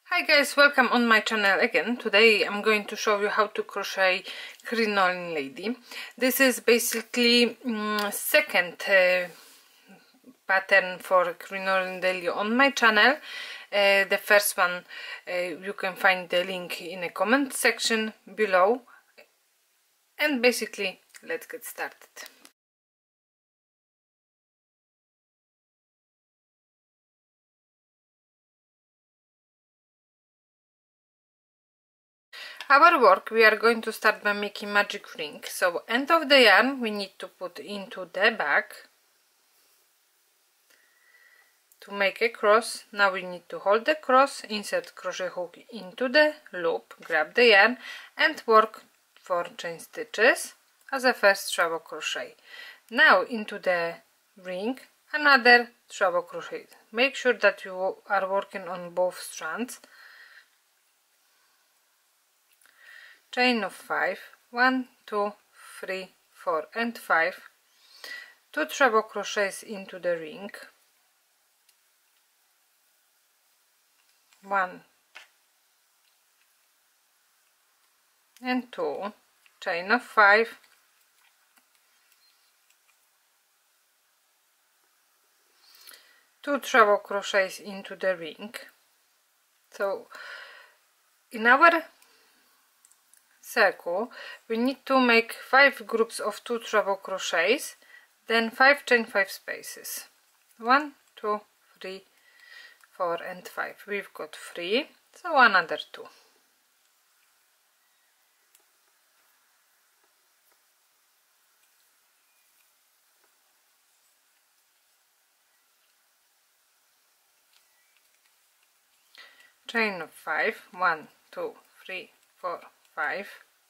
Hi guys, welcome on my channel again. Today I'm going to show you how to crochet Crinoline Lady. This is basically second pattern for Crinoline Lady on my channel. The first one you can find the link in the comment section below, and basically let's get started. Our work, we are going to start by making magic ring. So end of the yarn we need to put into the back to make a cross. Now we need to hold the cross, insert crochet hook into the loop, grab the yarn and work 4 chain stitches as a first treble crochet. Now into the ring another treble crochet. Make sure that you are working on both strands. Chain of 5, 1, 2, 3, 4 and 5, 2 treble crochets into the ring, 1 and 2, chain of 5, 2 treble crochets into the ring. So in our circle we need to make 5 groups of 2 treble crochets, then 5 chain 5 spaces, 1, 2, 3, 4 and 5. We've got 3, so another 2. Chain of 5, 1, 2, 3, 4, 5.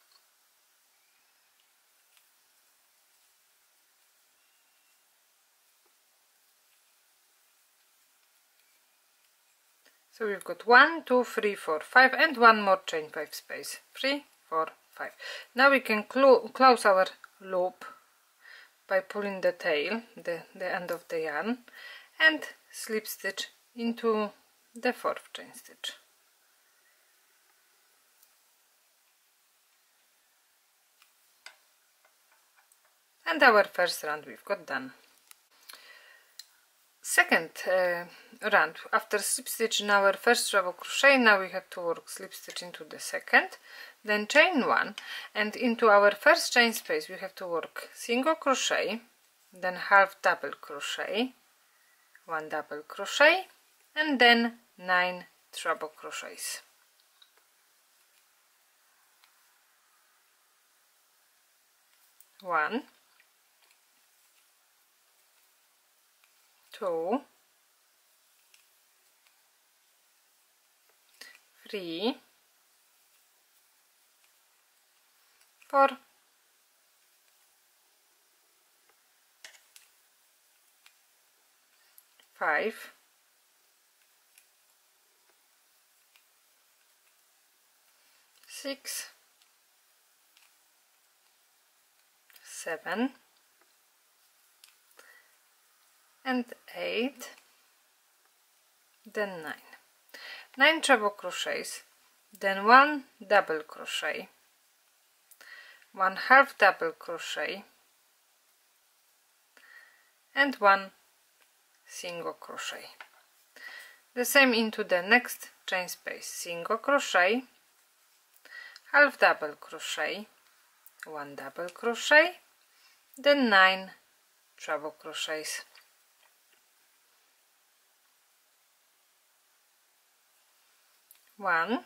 So we've got 1, 2, 3, 4, 5 and one more chain 5 space, 3, 4, 5. Now we can close our loop by pulling the tail, the end of the yarn, and slip stitch into the 4th chain stitch. And our first round we've got done. Second round, after slip stitch in our first treble crochet, now we have to work slip stitch into the second, then chain 1, and into our first chain space we have to work single crochet, then half double crochet, 1 double crochet, and then 9 treble crochets. One, 2, 3, 4, 5, 6, 7 and 8, then 9. 9 treble crochets, then 1 double crochet, 1 half double crochet and 1 single crochet. The same into the next chain space, single crochet, half double crochet, 1 double crochet, then 9 treble crochets. One,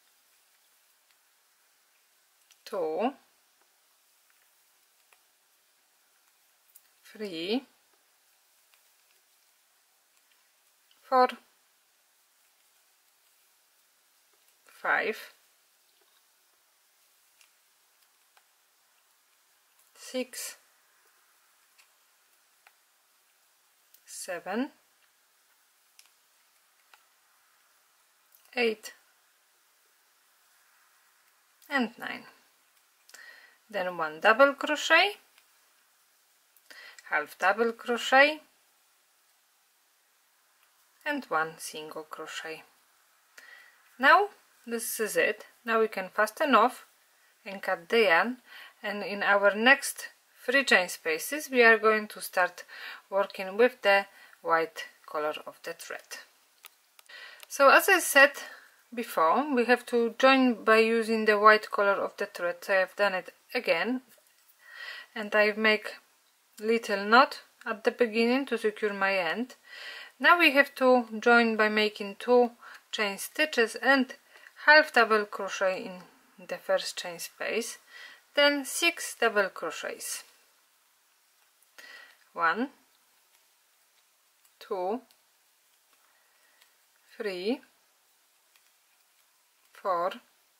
2, 3, 4, 5, 6, 7, 8 and 9. Then 1 double crochet, half double crochet and 1 single crochet. Now this is it. Now we can fasten off and cut the yarn, and in our next 3 chain spaces we are going to start working with the white color of the thread. So as I said before, we have to join by using the white color of the thread. So I have done it again, and I make little knot at the beginning to secure my end. Now we have to join by making 2 chain stitches and half double crochet in the first chain space, then 6 double crochets. 1, 2, 3, 4,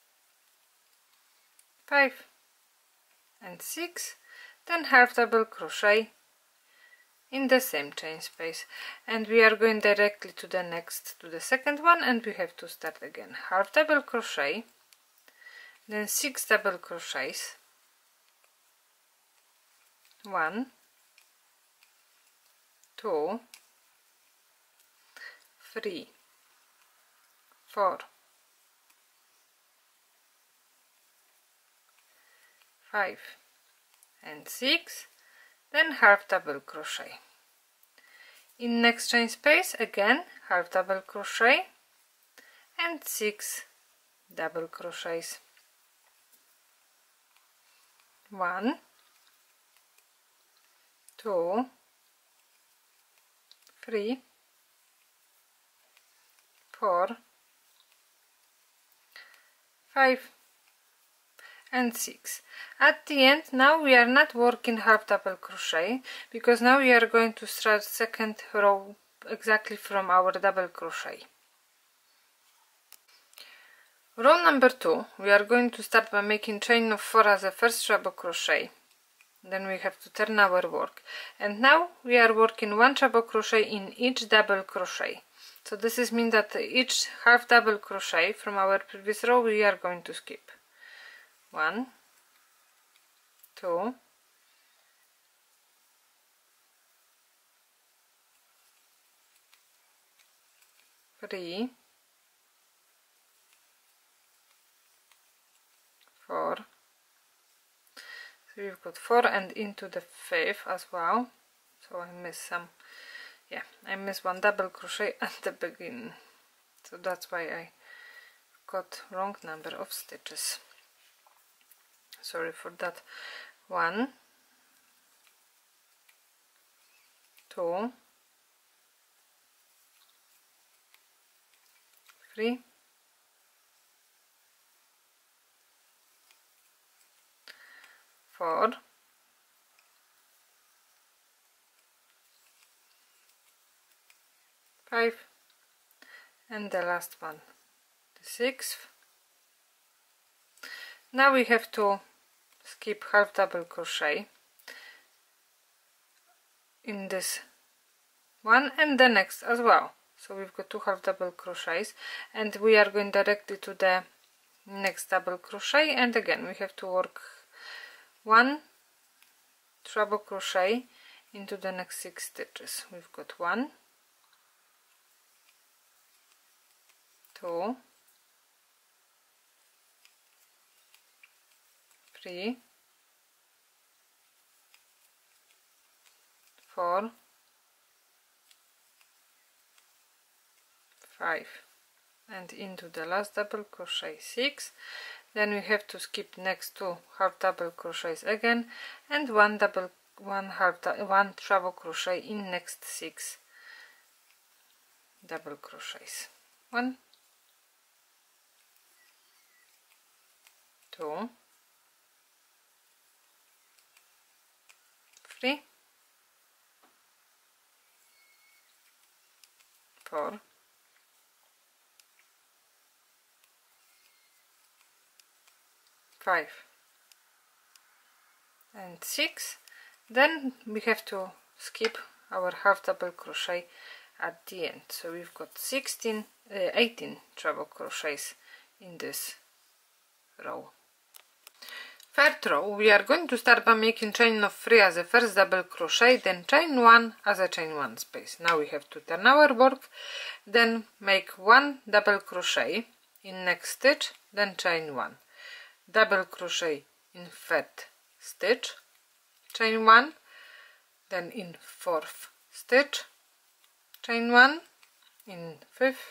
5 and 6, then half double crochet in the same chain space, and we are going directly to the second one, and we have to start again. Half double crochet, then 6 double crochets, 1, 2, 3, 4, 5 and 6, then half double crochet. In next chain space again half double crochet and 6 double crochets. 1, 2, 3, 4, 5 and 6. At the end now we are not working half double crochet, because now we are going to start second row exactly from our double crochet. Row number 2 we are going to start by making chain of 4 as a first treble crochet. Then we have to turn our work, and now we are working 1 treble crochet in each double crochet. So this is mean that each half double crochet from our previous row we are going to skip. 1, 2, 3, 4. So we've got 4 and into the 5th as well. So I miss some. Yeah, I missed 1 double crochet at the beginning. So that's why I got wrong number of stitches. Sorry for that. 1, 2, 3, 4, 5 and the last one, the 6th. Now we have to skip half double crochet in this one and the next as well. So we've got 2 half double crochets, and we are going directly to the next double crochet, and again we have to work 1 treble crochet into the next 6 stitches. We've got 1, 2, 3, 4, 5 and into the last double crochet 6. Then we have to skip next 2 half double crochets again, and 1 treble crochet in next 6 double crochets. 1, 2, 3, 4, 5 and 6. Then we have to skip our half double crochet at the end. So we've got 18 treble crochets in this row. Third row we are going to start by making chain of 3 as a first double crochet, then chain 1 as a chain 1 space. Now we have to turn our work, then make 1 double crochet in next stitch, then chain 1, double crochet in third stitch, chain 1, then in fourth stitch, chain 1, in fifth,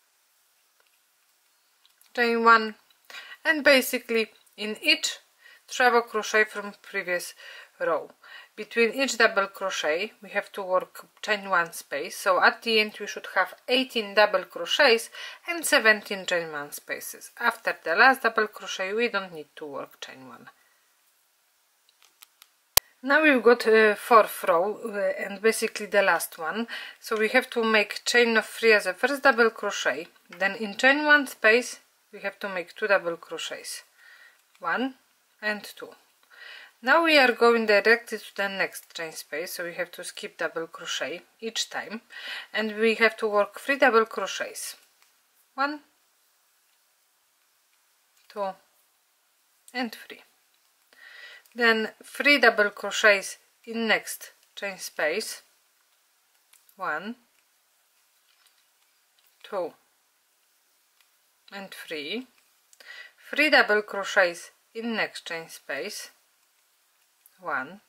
chain 1, and basically in each treble crochet from previous row. Between each double crochet we have to work chain 1 space, so at the end we should have 18 double crochets and 17 chain 1 spaces. After the last double crochet we don't need to work chain 1. Now we've got fourth row and basically the last one, so we have to make chain of 3 as a first double crochet, then in chain 1 space we have to make 2 double crochets, 1 and 2. Now we are going directly to the next chain space, so we have to skip double crochet each time, and we have to work 3 double crochets, 1, 2 and 3. Then 3 double crochets in next chain space, 1, 2 and 3, 3 double crochets in next chain space, 1,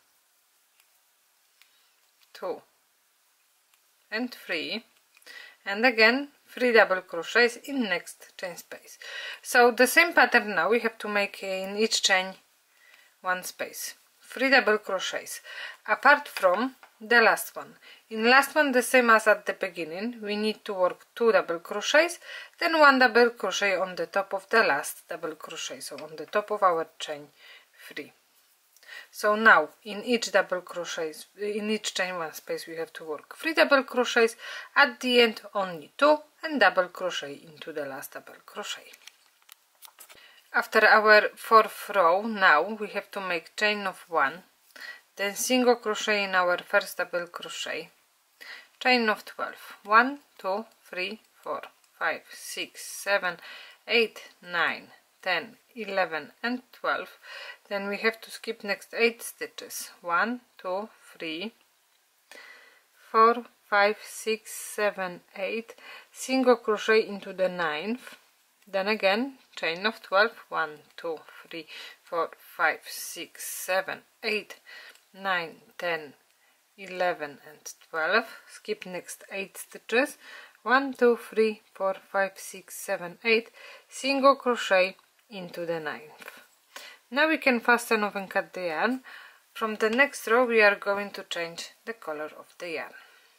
2 and 3, and again 3 double crochets in next chain space. So the same pattern now we have to make in each chain 1 space, 3 double crochets, apart from the last one. In last one, the same as at the beginning, we need to work 2 double crochets, then 1 double crochet on the top of the last double crochet, so on the top of our chain 3. So now in each double crochets, in each chain 1 space we have to work 3 double crochets, at the end only 2, and double crochet into the last double crochet. After our fourth row, now we have to make chain of 1, then single crochet in our first double crochet, chain of 12, 1, 2, 3, 4, 5, 6, 7, 8, 9, 10, 11 and 12. Then we have to skip next 8 stitches, 1, 2, 3, 4, 5, 6, 7, 8, single crochet into the 9th, then again chain of 12, 1, 2, 3, 4, 5, 6, 7, 8, 9, 10, 11 and 12, skip next 8 stitches, 1, 2, 3, 4, 5, 6, 7, 8, single crochet into the 9th. Now we can fasten off and cut the yarn. From the next row we are going to change the color of the yarn.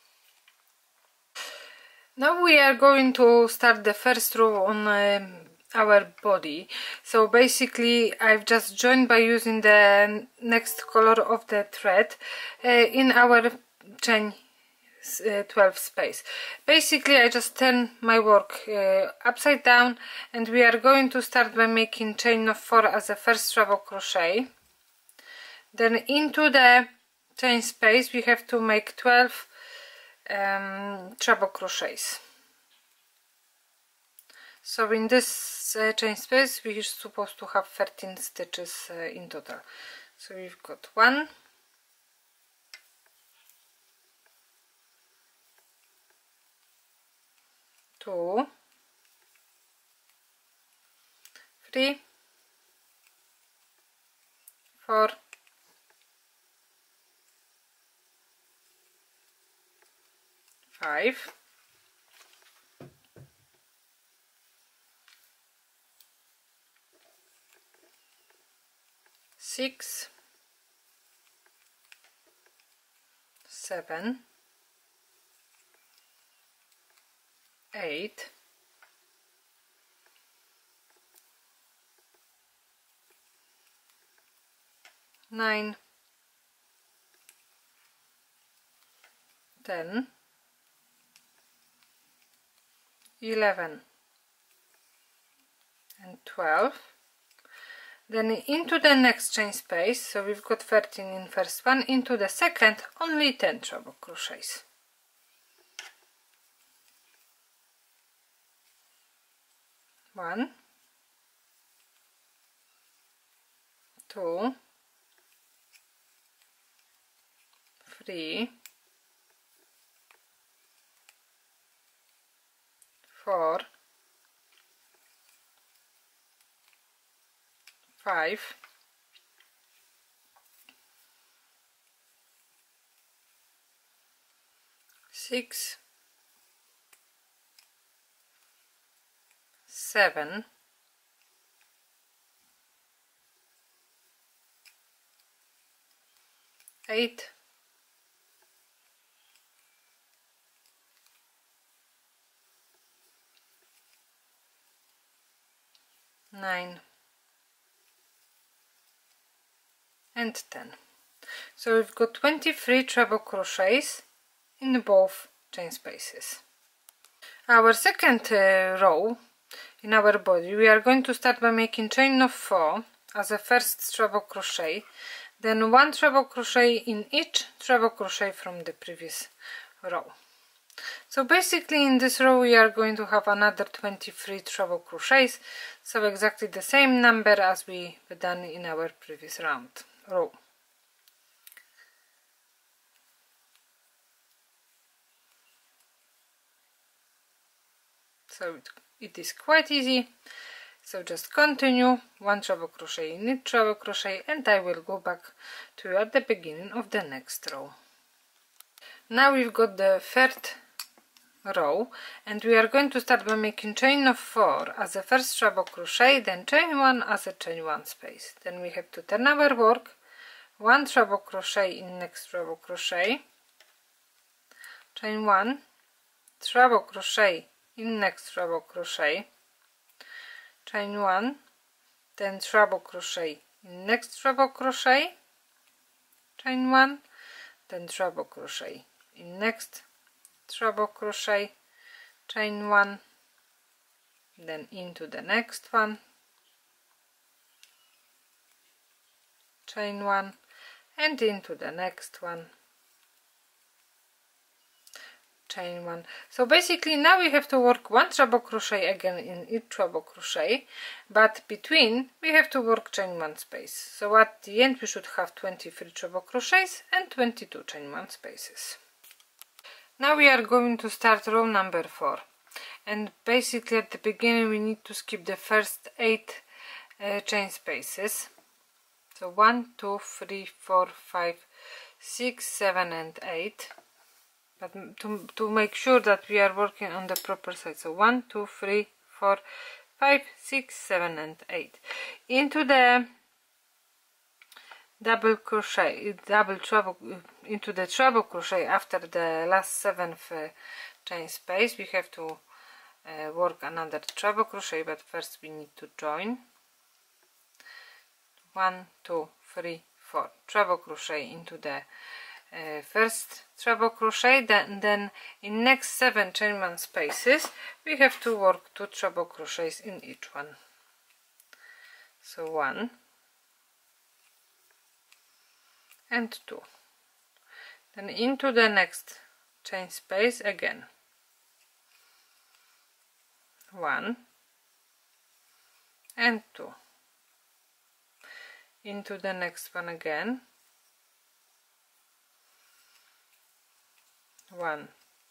Now we are going to start the first row on our body. So basically I've just joined by using the next color of the thread in our chain 12 space. Basically I just turn my work upside down, and we are going to start by making chain of 4 as a first treble crochet. Then into the chain space we have to make 12 treble crochets. So in this chain space we are supposed to have 13 stitches in total. So we've got 1, 2, 3, 4, 5, 6, 7, 8, 9, 10, 11 and 12. Then into the next chain space, so we've got 13 in first one, into the second only 10 treble crochets. 1, 2, 3, 4, 5, 6, 7, 8, 9, and 10. So we've got 23 treble crochets in both chain spaces. Our second row in our body, we are going to start by making chain of 4 as a first treble crochet, then 1 treble crochet in each treble crochet from the previous row. So basically in this row we are going to have another 23 treble crochets, so exactly the same number as we done in our previous row. So it is quite easy. So just continue 1 treble crochet in each treble crochet, and I will go back to you at the beginning of the next row. Now we've got the third row, and we are going to start by making chain of 4 as a first treble crochet, then chain 1 as a chain 1 space. Then we have to turn our work, 1 treble crochet in next treble crochet, chain 1, treble crochet in next treble crochet, chain 1, then treble crochet in next treble crochet, chain 1, then treble crochet in next treble crochet, chain 1, then into the next one, chain 1, and into the next one, chain 1. So basically now we have to work 1 treble crochet again in each treble crochet, but between we have to work chain 1 space. So at the end we should have 23 treble crochets and 22 chain 1 spaces. Now we are going to start row number 4, and basically at the beginning we need to skip the first 8 chain spaces. So 1, 2, 3, 4, 5, 6, 7 and 8. But to make sure that we are working on the proper side. So 1, 2, 3, 4, 5, 6, 7 and 8. Into the double crochet, into the treble crochet after the last 7th chain space, we have to work another treble crochet, but first we need to join. 1, 2, 3, 4 treble crochet into the first treble crochet, then in next 7 chain 1 spaces we have to work 2 treble crochets in each one. So 1 and 2, then into the next chain space again, 1 and 2, into the next one again, 1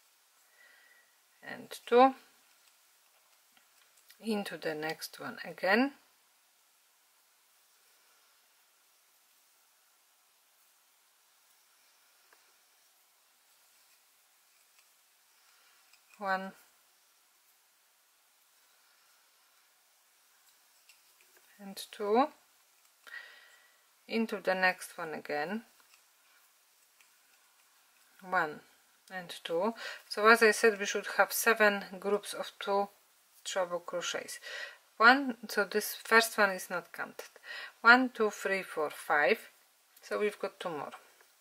and 2, into the next one again, 1 and 2, into the next one again, 1 and 2. So as I said, we should have 7 groups of 2 treble crochets. So this first one is not counted. 1, 2, 3, 4, 5. So we've got 2 more.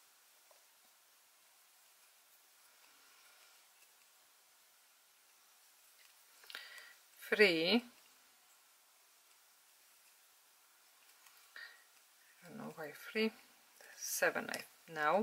3. I don't know why 3. 7 now.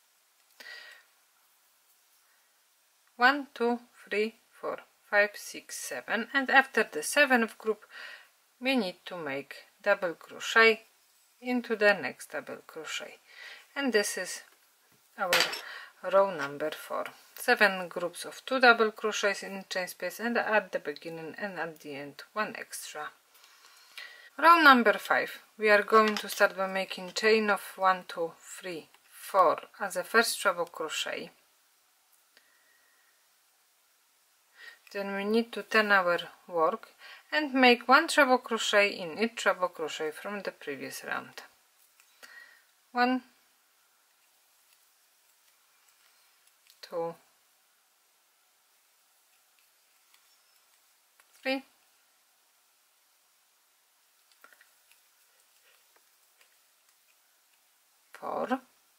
1, 2, 3, 4, 5, 6, 7, and after the 7th group we need to make double crochet into the next double crochet, and this is our row number 4. 7 groups of 2 double crochets in chain space, and at the beginning and at the end 1 extra. Row number 5, we are going to start by making chain of 1, 2, 3, 4 as a first treble crochet. Then we need to turn our work and make 1 treble crochet in each treble crochet from the previous round. 1, 2, 3, 4,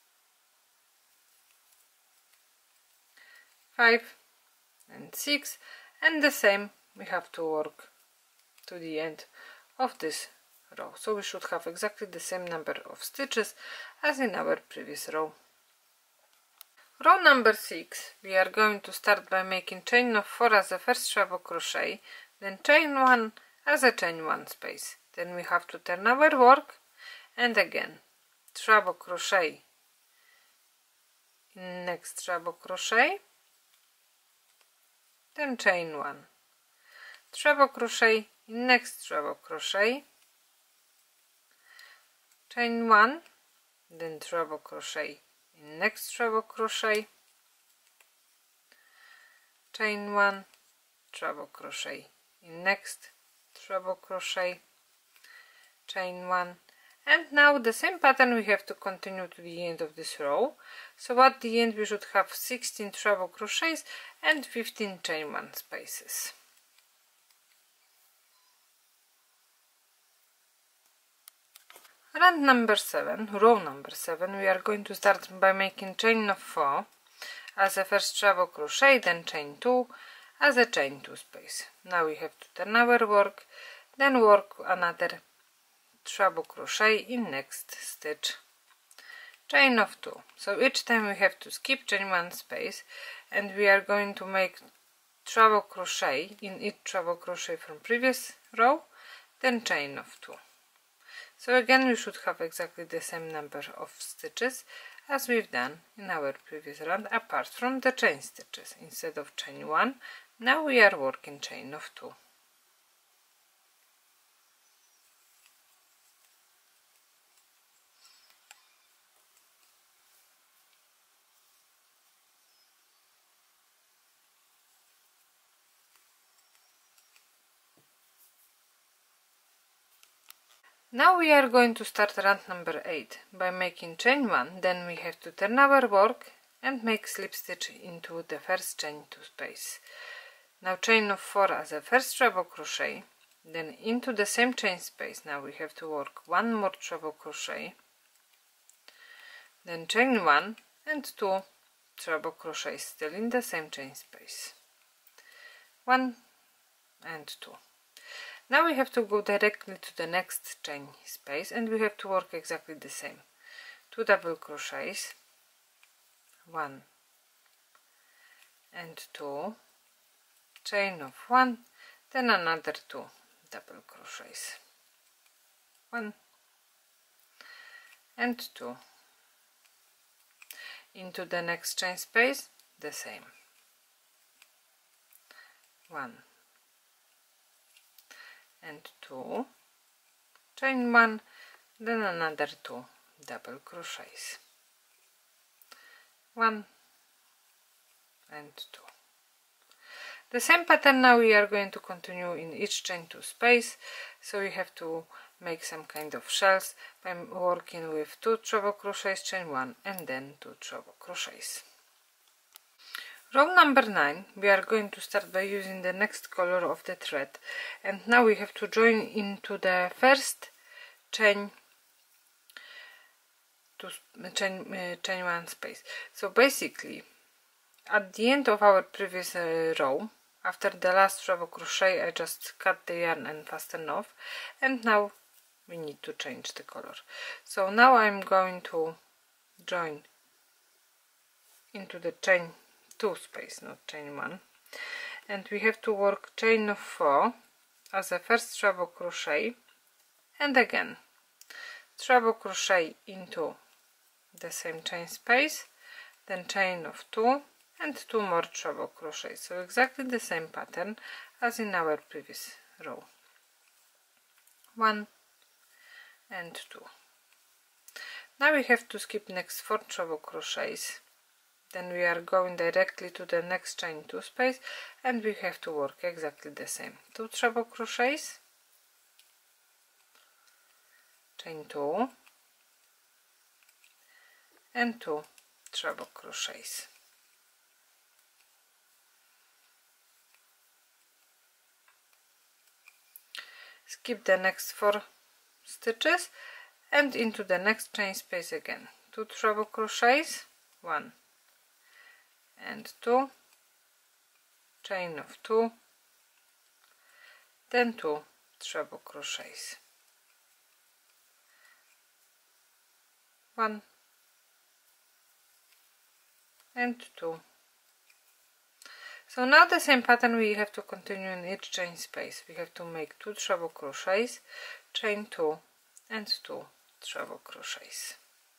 5 and 6, and the same we have to work to the end of this row. So we should have exactly the same number of stitches as in our previous row. Row number 6, we are going to start by making chain of 4 as a first treble crochet, then chain 1 as a chain 1 space. Then we have to turn our work and again treble crochet in next treble crochet, then chain 1, treble crochet in next treble crochet, chain 1, then treble crochet in next treble crochet, chain 1, treble crochet in next treble crochet, chain 1, and now the same pattern we have to continue to the end of this row. So at the end we should have 16 treble crochets and 15 chain 1 spaces. Round number 7, row number 7, we are going to start by making chain of 4 as a first treble crochet, then chain 2 as a chain 2 space. Now we have to turn our work, then work another treble crochet in next stitch, chain of 2. So each time we have to skip chain 1 space, and we are going to make treble crochet in each treble crochet from previous row, then chain of 2. So again we should have exactly the same number of stitches as we've done in our previous round, apart from the chain stitches. Instead of chain 1, now we are working chain of 2. Now we are going to start round number 8 by making chain 1, then we have to turn our work and make slip stitch into the first chain 2 space. Now chain of 4 as a first treble crochet, then into the same chain space. Now we have to work 1 more treble crochet, then chain 1 and 2 treble crochets still in the same chain space, 1 and 2. Now we have to go directly to the next chain space and we have to work exactly the same. 2 double crochets, 1 and 2, chain of 1, then another 2 double crochets, 1 and 2. Into the next chain space, the same, 1 and 2, chain 1, then another 2 double crochets, 1 and 2. The same pattern now we are going to continue in each chain 2 space, so we have to make some kind of shells by working with 2 treble crochets, chain 1 and then 2 treble crochets. Row number 9, we are going to start by using the next color of the thread, and now we have to join into the first chain 1 space. So basically at the end of our previous row, after the last treble crochet, I just cut the yarn and fasten off, and now we need to change the color. So now I'm going to join into the chain 2 space, not chain 1, and we have to work chain of 4 as a first treble crochet, and again treble crochet into the same chain space, then chain of 2 and 2 more treble crochets. So exactly the same pattern as in our previous row, 1 and 2. Now we have to skip next 4 treble crochets, then we are going directly to the next chain 2 space, and we have to work exactly the same. 2 treble crochets, chain 2 and 2 treble crochets. Skip the next 4 stitches and into the next chain space again. 2 treble crochets, 1 and 2, chain of 2, then 2 treble crochets, 1 and 2. So now the same pattern we have to continue in each chain space. We have to make 2 treble crochets, chain 2 and 2 treble crochets.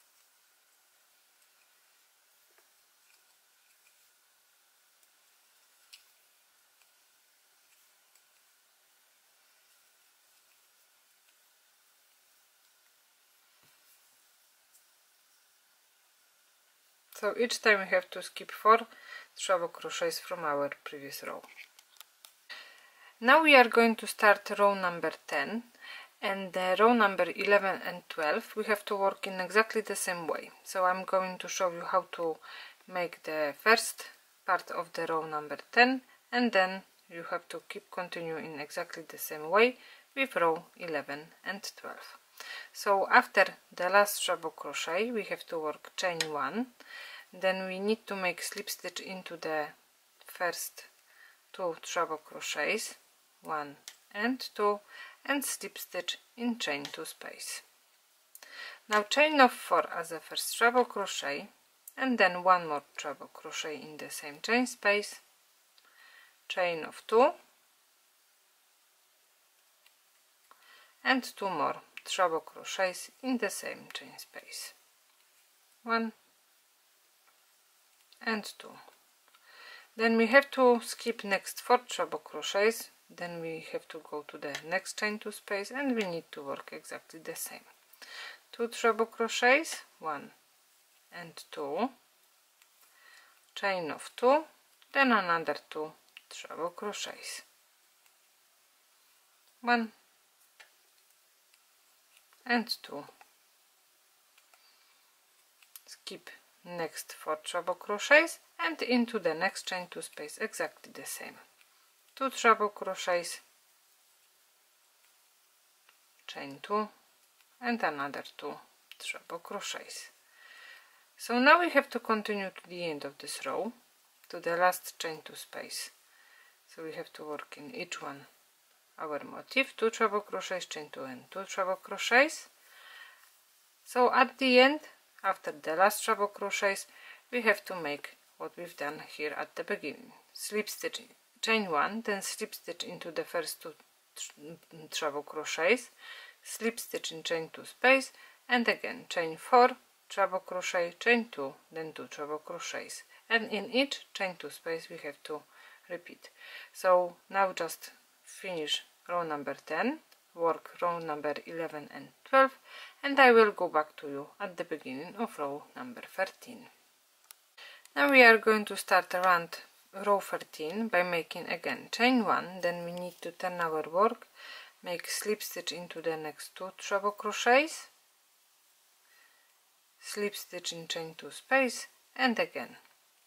So each time we have to skip 4 treble crochets from our previous row. Now we are going to start row number 10, and the row number 11 and 12 we have to work in exactly the same way. So I'm going to show you how to make the first part of the row number 10, and then you have to keep continuing in exactly the same way with row 11 and 12. So after the last treble crochet we have to work chain 1, then we need to make slip stitch into the first 2 treble crochets, 1 and 2, and slip stitch in chain 2 space. Now chain of 4 as a first treble crochet, and then 1 more treble crochet in the same chain space, chain of 2 and 2 more treble crochets in the same chain space, 1 and 2. Then we have to skip next 4 treble crochets, then we have to go to the next chain 2 space, and we need to work exactly the same. 2 treble crochets, 1 and 2, chain of 2, then another 2 treble crochets, 1 and 2. Skip next 4 treble crochets and into the next chain 2 space exactly the same. 2 treble crochets, chain 2 and another 2 treble crochets. So now we have to continue to the end of this row, to the last chain 2 space. So we have to work in each one our motif, 2 treble crochets, chain 2 and 2 treble crochets. So at the end, after the last treble crochets, we have to make what we've done here at the beginning. Slip stitch, chain 1, then slip stitch into the first 2 treble crochets, slip stitch in chain 2 space, and again chain 4 treble crochet, chain 2, then 2 treble crochets, and in each chain 2 space we have to repeat. So now just finish row number 10, work row number 11 and 12, and I will go back to you at the beginning of row number 13. Now we are going to start around row 13 by making again chain 1, then we need to turn our work, make slip stitch into the next 2 treble crochets, slip stitch in chain 2 space, and again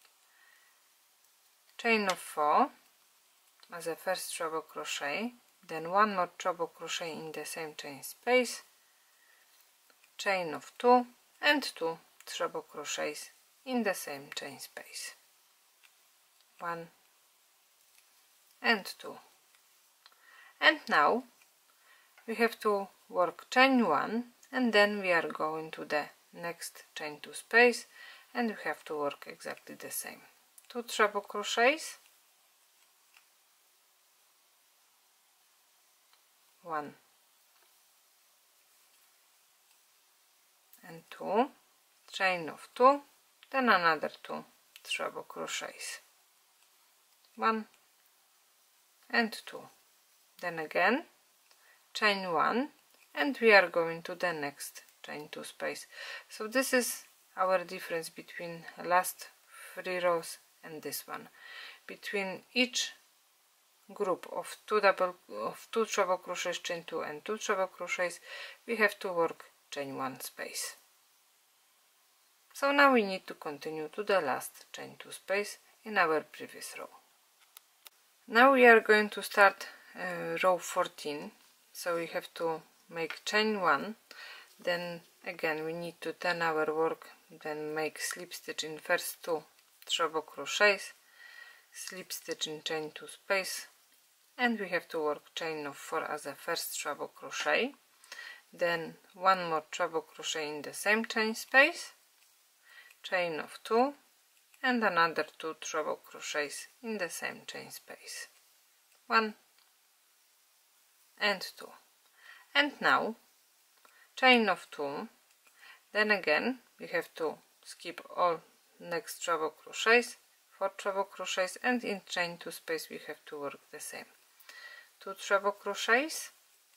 chain of 4 as a first treble crochet, then 1 more treble crochet in the same chain space, chain of 2 and 2 treble crochets in the same chain space, 1 and 2. And now we have to work chain 1, and then we are going to the next chain 2 space, and we have to work exactly the same. 2 treble crochets, 1 and 2, chain of 2, then another 2 treble crochets, 1 and 2, then again chain 1, and we are going to the next chain 2 space. So this is our difference between last 3 rows and this one. Between each group of two treble crochets, chain 2 and 2 treble crochets, we have to work chain 1 space. So now we need to continue to the last chain 2 space in our previous row. Now we are going to start row 14, so we have to make chain 1, then again we need to turn our work, then make slip stitch in first 2 treble crochets, slip stitch in chain 2 space, and we have to work chain of 4 as a first treble crochet, then 1 more treble crochet in the same chain space, chain of 2, and another 2 treble crochets in the same chain space, 1 and 2, and now chain of 2, then again we have to skip all next treble crochets, 4 treble crochets, and in chain 2 space we have to work the same, 2 treble crochets,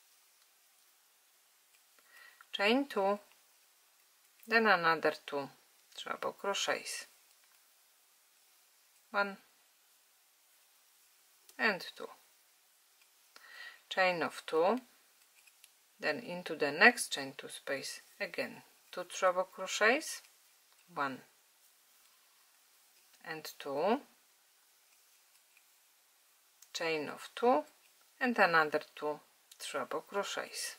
chain 2, then another 2 treble crochets, 1 and 2, chain of 2, then into the next chain 2 space again 2 treble crochets, 1 and 2, chain of 2, and another 2 treble crochets,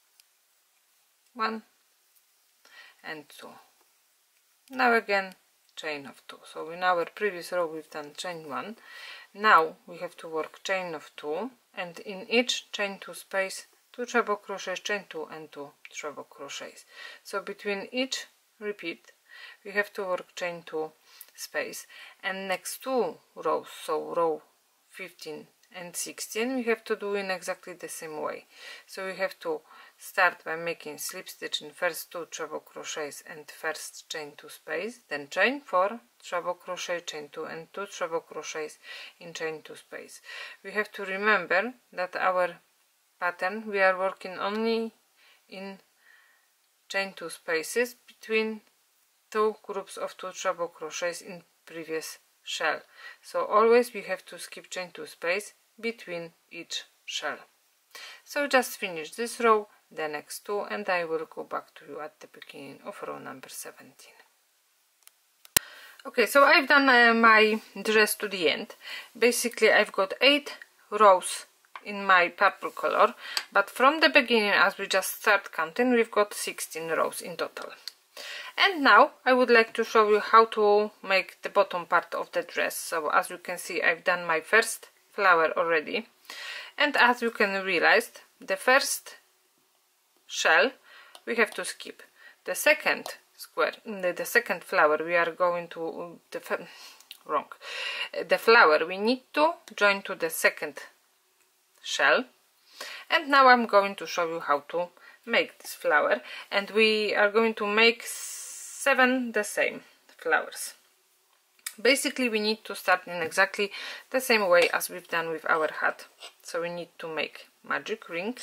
1 and 2. Now again chain of 2. So in our previous row we've done chain 1. Now we have to work chain of 2, and in each chain 2 space 2 treble crochets, chain 2 and 2 treble crochets. So between each repeat we have to work chain 2 space, and next 2 rows, so row 15 and 16, we have to do in exactly the same way. So we have to start by making slip stitch in first 2 treble crochets and first chain 2 space, then chain 4 treble crochet, chain 2 and 2 treble crochets in chain 2 space. We have to remember that our pattern we are working only in chain 2 spaces between 2 groups of 2 treble crochets in previous shell. So always we have to skip chain 2 space between each shell. So just finish this row, the next 2, and I will go back to you at the beginning of row number 17. Okay, so I've done my dress to the end. Basically I've got 8 rows in my purple color, but from the beginning, as we just start counting, we've got 16 rows in total. And now I would like to show you how to make the bottom part of the dress. So as you can see, I've done my first flower already, and as you can realize, the first shell we have to skip. The second square, the second flower we are going to the flower we need to join to the second shell. And now I'm going to show you how to make this flower, and we are going to make 7 the same flowers. Basically we need to start in exactly the same way as we've done with our hat. So we need to make magic ring,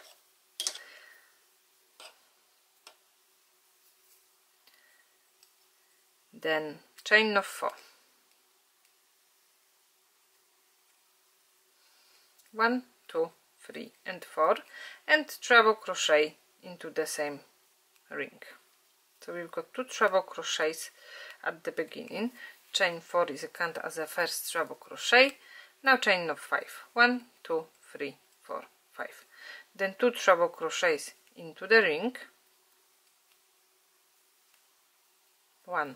then chain of 4, 1, 2, 3 and 4, and treble crochet into the same ring. So we've got 2 treble crochets at the beginning, chain 4 is a count as a first treble crochet, now chain of 5, 1, 2, 3, 4, 5, then 2 treble crochets into the ring, 1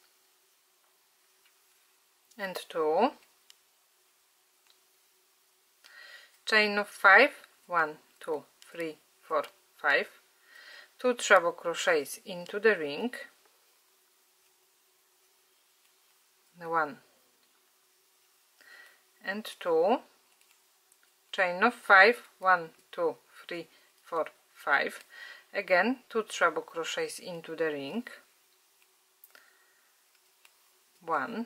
and 2, chain of 5, 1, 2, 3, 4, 5, 2 treble crochets into the ring, 1 and 2, chain of 5, 1, 2, 3, 4, 5, again 2 treble crochets into the ring, 1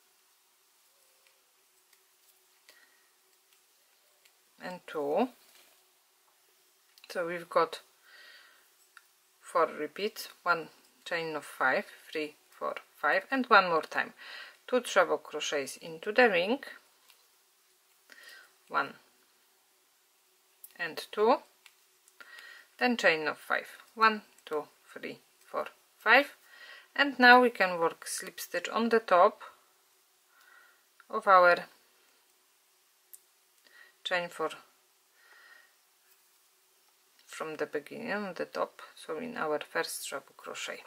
and 2, So we've got 4 repeats, 1 chain of 5, 3, 4, 5, and one more time 2 treble crochets into the ring, 1 and 2, then chain of 5, 1, 2, 3, 4, 5, and now we can work slip stitch on the top of our chain from the beginning on the top, so in our first treble crochet.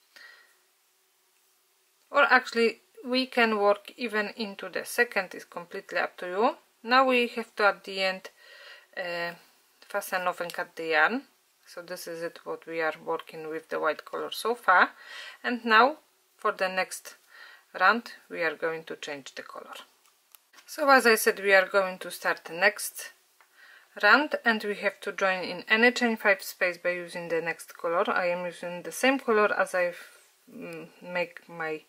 Or actually we can work even into the second, is completely up to you. Now we have to at the end fasten off and cut the yarn. So this is it, what we are working with the white color so far, and now for the next round we are going to change the color. So as I said, we are going to start the next round, and we have to join in any chain 5 space by using the next color. I am using the same color as I make my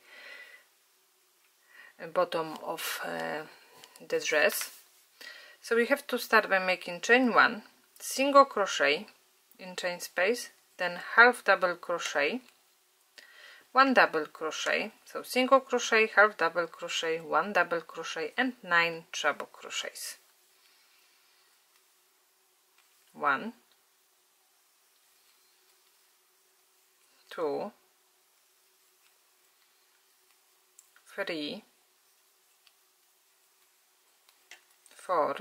bottom of the dress. So we have to start by making chain 1, single crochet in chain space, then half double crochet, 1 double crochet, so single crochet, half double crochet, 1 double crochet, and 9 treble crochets. 1, 2, 3, 4,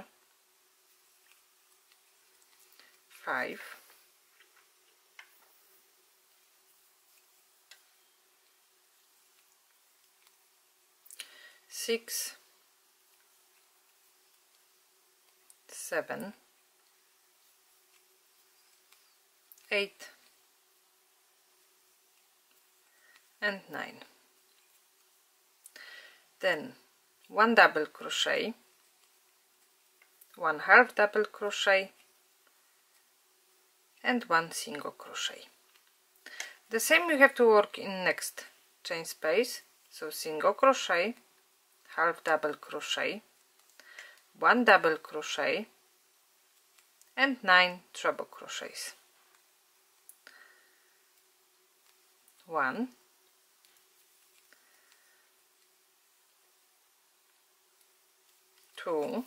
5, 6, 7, 8, and 9. Then 1 double crochet, 1 half double crochet, and 1 single crochet. The same we have to work in next chain space, so single crochet, half double crochet, 1 double crochet, and 9 treble crochets. 1, 2,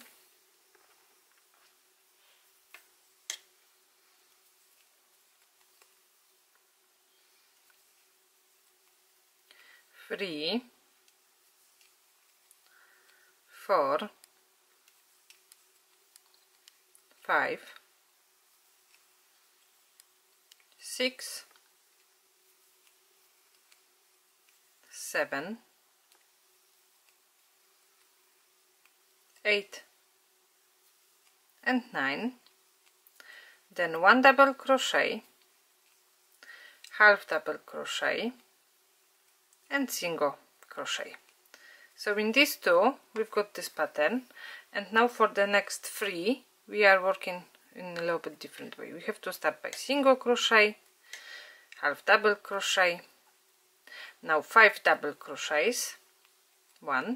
3, 4, 5, 6, 7, 8, and 9. Then 1 double crochet, half double crochet, and single crochet. So in these two we've got this pattern, and now for the next 3 we are working in a little bit different way. We have to start by single crochet, half double crochet, now 5 double crochets, 1,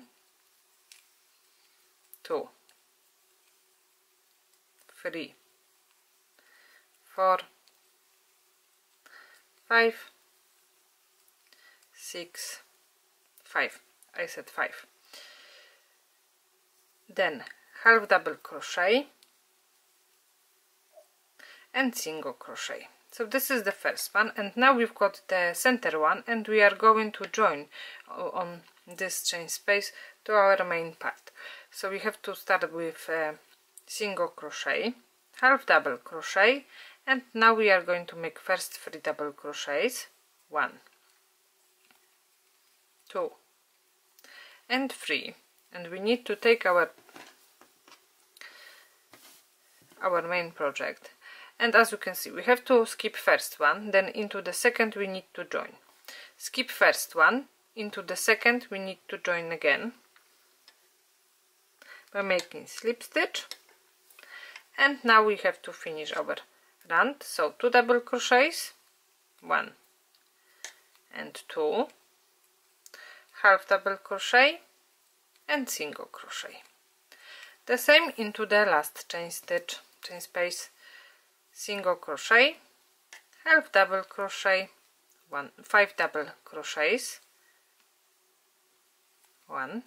2, 3, 4, 5, 6, 5. I said 5. Then half double crochet and single crochet. So this is the first one, and now we've got the center one, and we are going to join on this chain space to our main part. So we have to start with single crochet, half double crochet, and now we are going to make first 3 double crochets, 1, 2, and 3, and we need to take our main project, and as you can see we have to skip first one, then into the second we need to join, skip first one, into the second we need to join again by making slip stitch, and now we have to finish our round. So 2 double crochets, 1 and 2, half double crochet and single crochet. The same into the last chain space, single crochet, half double crochet, 5 double crochets, 1,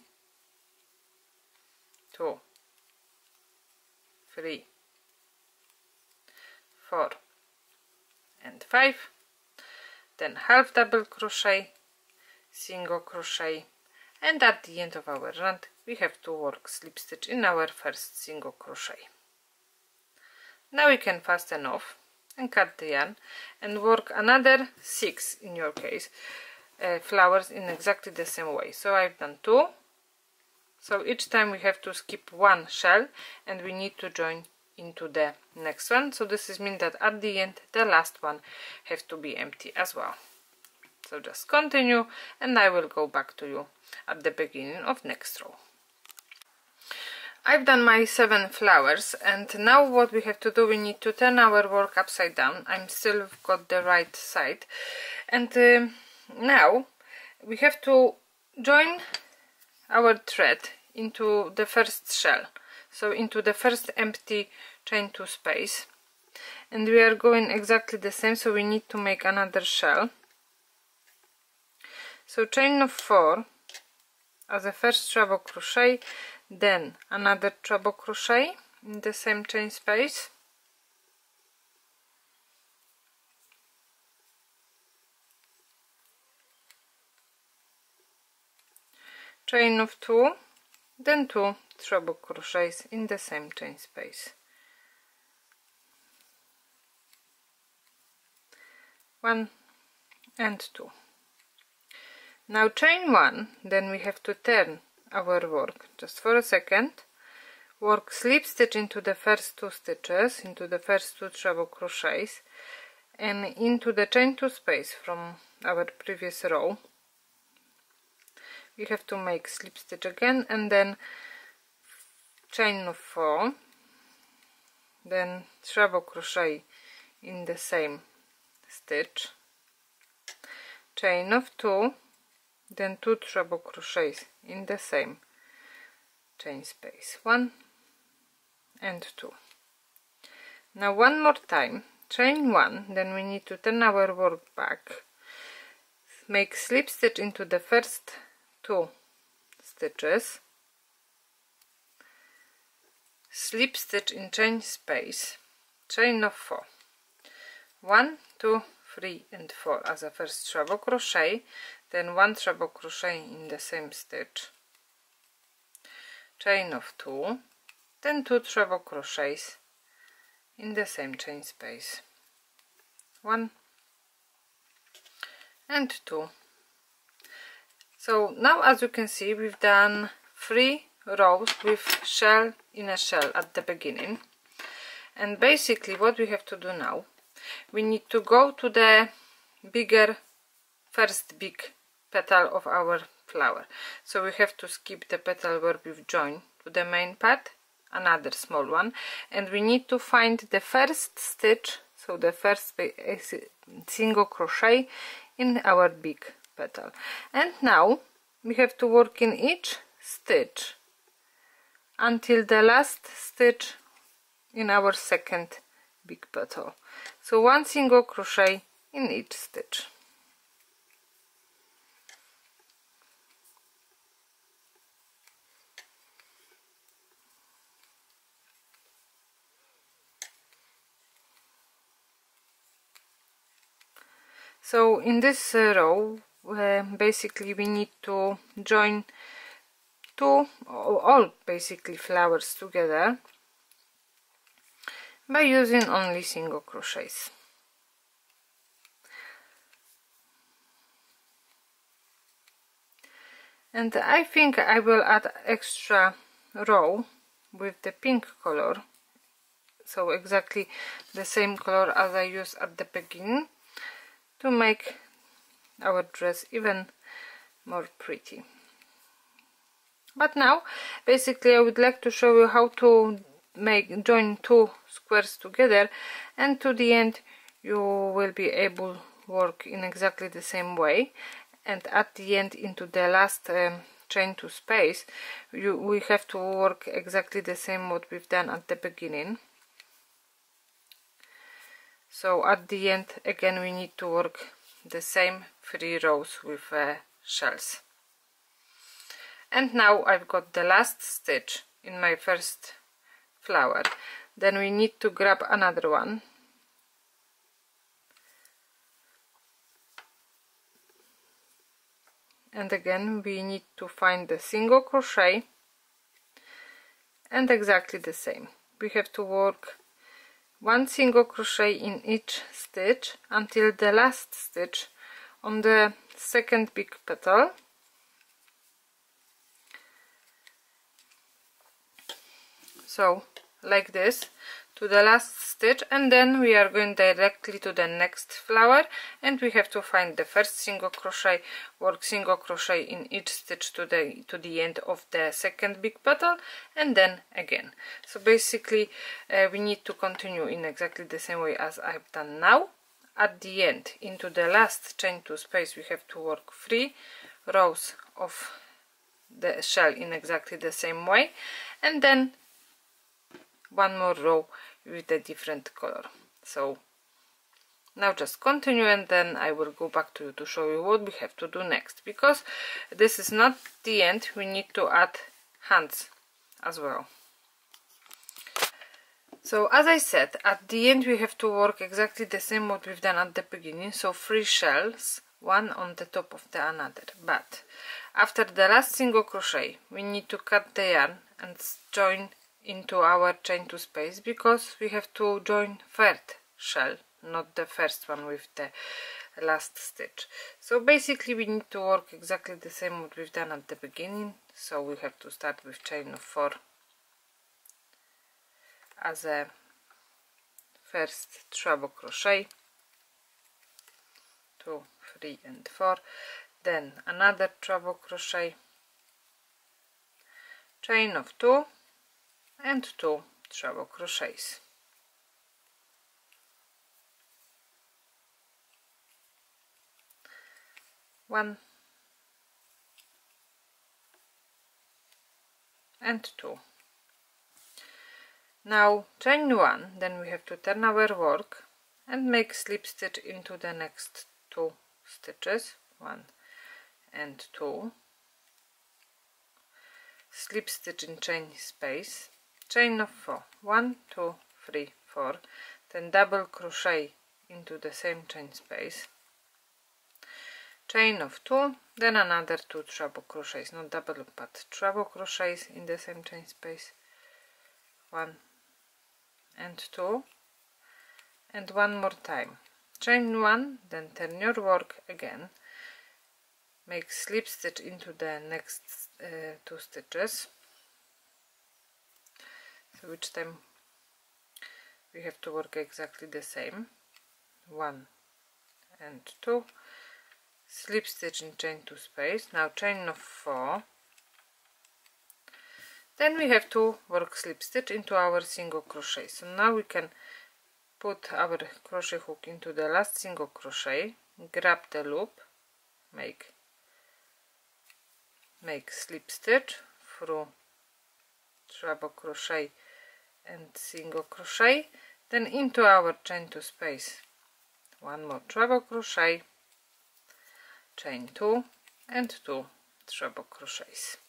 2, 3, 4 and 5, then half double crochet, single crochet, and at the end of our round we have to work slip stitch in our first single crochet. Now we can fasten off and cut the yarn and work another 6 in your case flowers in exactly the same way. So I've done 2, so each time we have to skip one shell and we need to join into the next one. So this is mean that at the end the last one have to be empty as well. So just continue and I will go back to you at the beginning of next row. I've done my 7 flowers, and now what we have to do, we need to turn our work upside down. I'm still got the right side, and now we have to join our thread into the first shell, so into the first empty chain 2 space, and we are going exactly the same, so we need to make another shell. So chain of 4 as a first treble crochet, then another treble crochet in the same chain space, chain of 2, then 2 treble crochets in the same chain space, 1 and 2. Now chain 1, then we have to turn our work just for a second, work slip stitch into the first 2 stitches, into the first 2 treble crochets, and into the chain 2 space from our previous row. We have to make slip stitch again, and then chain of 4, then treble crochet in the same stitch, chain of 2, then 2 treble crochets in the same chain space, 1 and 2. Now one more time, chain 1, then we need to turn our work back, make slip stitch into the first 2 stitches, slip stitch in chain space, chain of 4, 1, 2, 3 and 4 as a first treble crochet, then 1 treble crochet in the same stitch, chain of 2, then 2 treble crochets in the same chain space, 1 and 2. So now, as you can see, we've done 3 rows with shell in a shell at the beginning, and basically what we have to do now, we need to go to the first big petal of our flower. So we have to skip the petal where we've joined to the main part, another small one, and we need to find the first stitch, so the first single crochet in our big petal. And now we have to work in each stitch until the last stitch in our second big petal. So 1 single crochet in each stitch. So in this row, basically we need to join all basically flowers together by using only single crochets. And I think I will add extra row with the pink color, so exactly the same color as I used at the beginning, to make our dress even more pretty. But now basically I would like to show you how to join 2 squares together, and to the end you will be able to work in exactly the same way, and at the end into the last chain 2 space we have to work exactly the same what we've done at the beginning. So at the end again we need to work the same 3 rows with shells. And now I've got the last stitch in my first flower. Then we need to grab another one and again we need to find the single crochet and exactly the same. We have to work 1 single crochet in each stitch until the last stitch on the second big petal. So like this to the last stitch, and then we are going directly to the next flower and we have to find the first single crochet, work single crochet in each stitch to the end of the second big petal, and then again. So basically we need to continue in exactly the same way as I've done now. At the end, into the last chain 2 space, we have to work 3 rows of the shell in exactly the same way, and then 1 more row with a different color. So now just continue, and then I will go back to you to show you what we have to do next, because this is not the end, we need to add hands as well. So as I said, at the end we have to work exactly the same what we've done at the beginning, so 3 shells, one on the top of the another, but after the last single crochet we need to cut the yarn and join into our chain 2 space, because we have to join third shell, not the first one with the last stitch. So basically we need to work exactly the same what we've done at the beginning, so we have to start with chain of 4 as a first treble crochet, 2, 3 and 4, then another treble crochet, chain of 2 and 2 treble crochets. One and 2. Now chain 1, then we have to turn our work and make slip stitch into the next 2 stitches, 1 and 2, slip stitch in chain space, chain of 4, 1, 2, 3, 4, then double crochet into the same chain space, chain of 2, then another 2 treble crochets, not double but treble crochets in the same chain space, 1 and 2, and one more time, chain 1, then turn your work again, make slip stitch into the next 2 stitches. So each time we have to work exactly the same, 1 and 2, slip stitch in chain 2 space, now chain of 4, then we have to work slip stitch into our single crochet. So now we can put our crochet hook into the last single crochet, grab the loop, make slip stitch through treble crochet and single crochet, then into our chain 2 space, 1 more treble crochet, chain 2 and 2 treble crochets,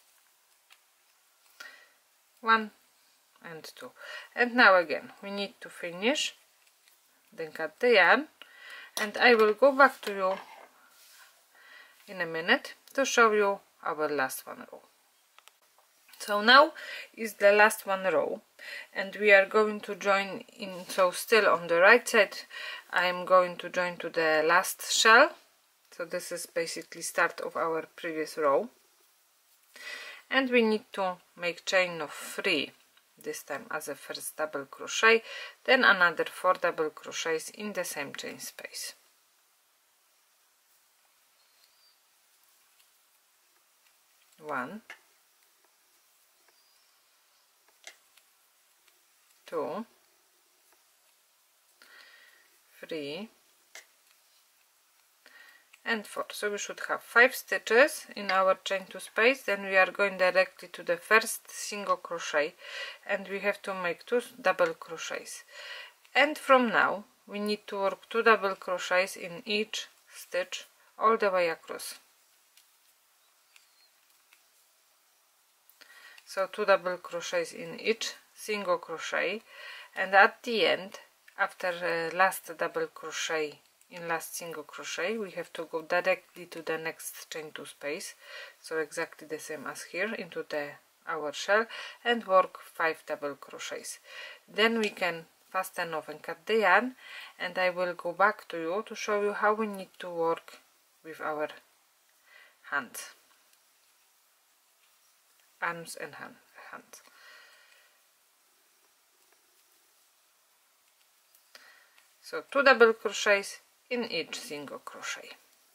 1 and 2. And now again we need to finish, then cut the yarn, and I will go back to you in a minute to show you our last one row. So now is the last one row, and we are going to join in, so still on the right side I am going to join to the last shell, so this is basically start of our previous row, and we need to make chain of 3 this time as a first double crochet, then another 4 double crochets in the same chain space. One, 2, 3 and 4. So we should have 5 stitches in our chain 2 space, then we are going directly to the first single crochet and we have to make 2 double crochets, and from now we need to work 2 double crochets in each stitch all the way across. So 2 double crochets in each single crochet, and at the end, after last double crochet in last single crochet, we have to go directly to the next chain 2 space, so exactly the same as here, into our shell, and work 5 double crochets. Then we can fasten off and cut the yarn, and I will go back to you to show you how we need to work with our hands, arms and hands. So 2 double crochets in each single crochet.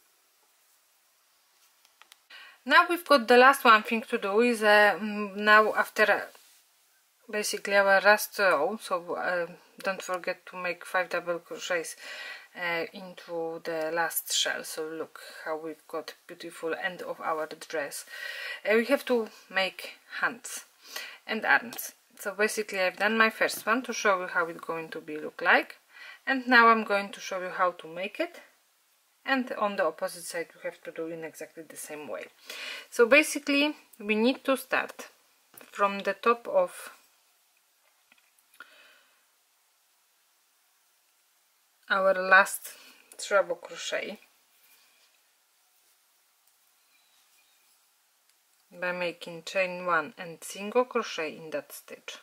Now we've got the last one thing to do is now after basically our last row, so don't forget to make 5 double crochets into the last shell. So look how we've got beautiful end of our dress. We have to make hands and arms. So basically I've done my first one to show you how it's going to be look like, and now I'm going to show you how to make it, and on the opposite side you have to do in exactly the same way. So basically we need to start from the top of our last treble crochet by making chain 1 and single crochet in that stitch,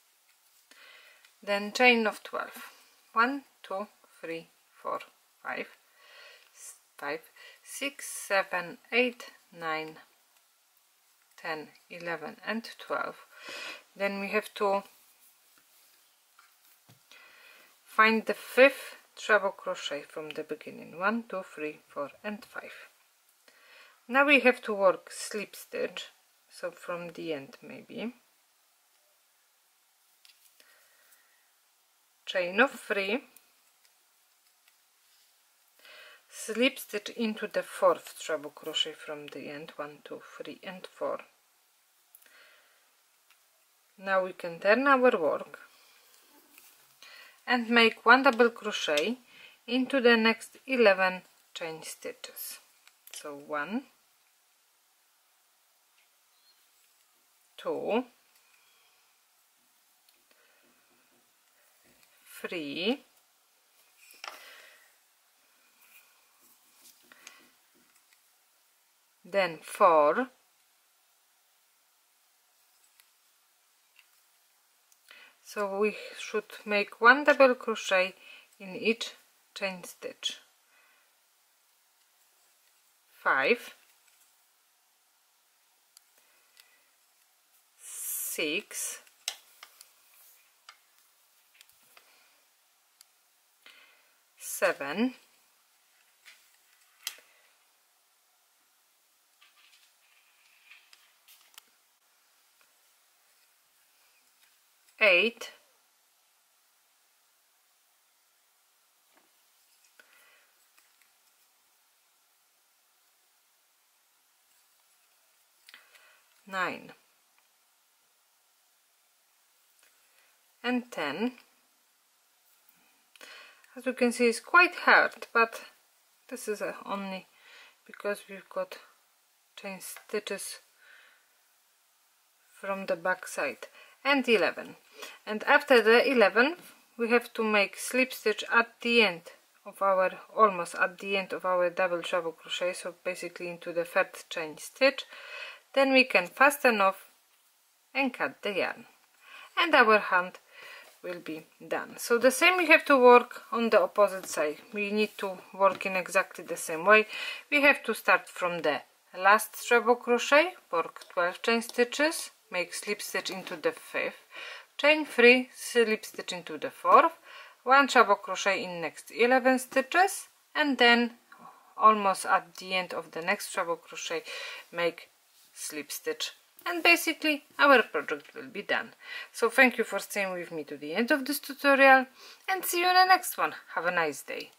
then chain of 12, 1 2 3 4 5 5 6 7 8 9 10 11 and 12. Then we have to find the 5th treble crochet from the beginning, 1 2 3 4 and 5. Now we have to work slip stitch, so from the end maybe, chain of 3, slip stitch into the 4th treble crochet from the end, 1 2 3 and 4. Now we can turn our work and make 1 double crochet into the next 11 chain stitches. So 1 2 3 then 4 so we should make 1 double crochet in each chain stitch, 5 6 7 8 9 and 10. As you can see, it's quite hard, but this is only because we've got chain stitches from the back side, and 11. And after the 11th we have to make slip stitch at the end of our, almost at the end of our double treble crochet, so basically into the 3rd chain stitch. Then we can fasten off and cut the yarn, and our hand will be done. So the same we have to work on the opposite side. We need to work in exactly the same way. We have to start from the last treble crochet, work 12 chain stitches, make slip stitch into the 5th, chain 3, slip stitch into the 4th, 1 treble crochet in next 11 stitches, and then almost at the end of the next treble crochet make slip stitch, and basically our project will be done. So thank you for staying with me to the end of this tutorial, and see you in the next one. Have a nice day.